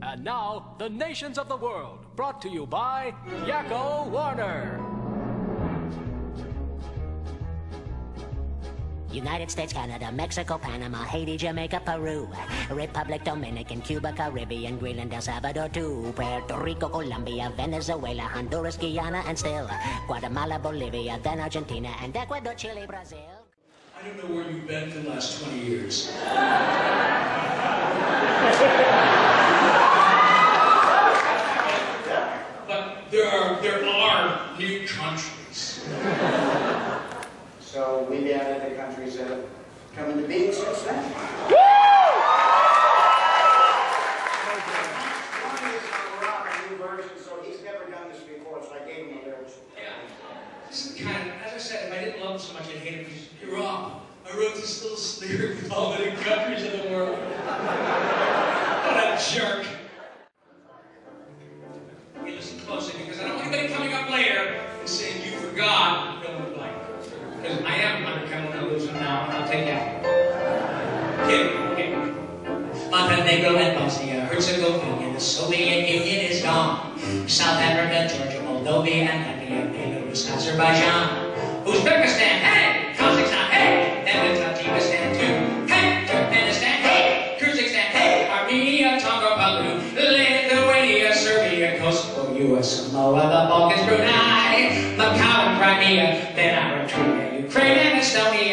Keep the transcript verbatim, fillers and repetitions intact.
And now, the nations of the world, brought to you by Yakko Warner. United States, Canada, Mexico, Panama, Haiti, Jamaica, Peru, Republic, Dominican, Cuba, Caribbean, Greenland, El Salvador, too, Puerto Rico, Colombia, Venezuela, Honduras, Guyana, and still Guatemala, Bolivia, then Argentina, and Ecuador, Chile, Brazil. I don't know where you've been for the last twenty years. But there are, there are new countries. So we've added the countries that have come into being since then. Woo! We're on a new version, so he's never done this before, so I gave him the lyrics. Yeah. This is kind of, as I said, if I didn't love him so much, I'd hate him because you're wrong. I wrote this little lyric with all the new countries in the world. What a jerk. Hey, listen closely, because I don't want anybody coming up later and saying you forgot fill in the blank. Because I am under chemical illusion now, and I'll take that. Okay, okay. Montenegro and Bosnia, Herzegovina, the Soviet Union is gone. South Africa, Georgia, Moldova, and India, Belarus, Azerbaijan, Uzbekistan, hey! Kazakhstan, hey! Then the Tajikistan too. Hey! Turkmenistan, hey! Kyrgyzstan, hey! Armenia, Tonga, Palau, Lithuania, Serbia, Kosovo, U S Samoa, the Balkans, Brunei, Macau, and Crimea, then Eritrea, Ukraine, and Estonia.